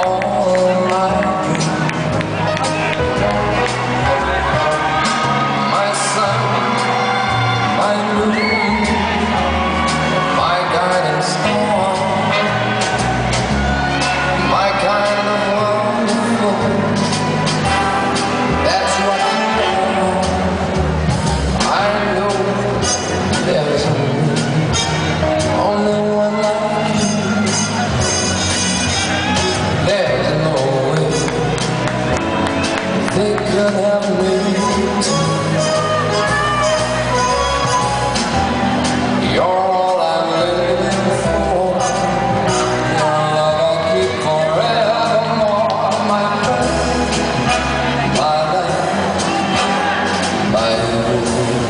all my dreams. My sun, my moon, my guiding star, my kind of wonderful. That's what you are. I know there's only one like you. There's no way they could have made it. You're all I'm living for. Your love I'll keep forevermore. My friend, my life, my everything.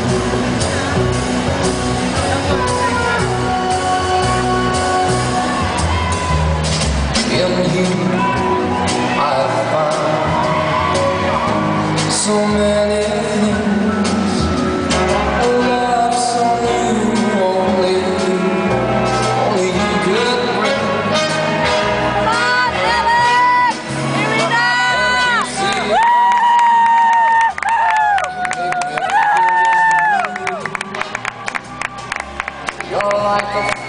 In you I found so many things, a love so new, only you could bring. Come on, Alex! Here we go! And you see, you make me feel just new. You're like a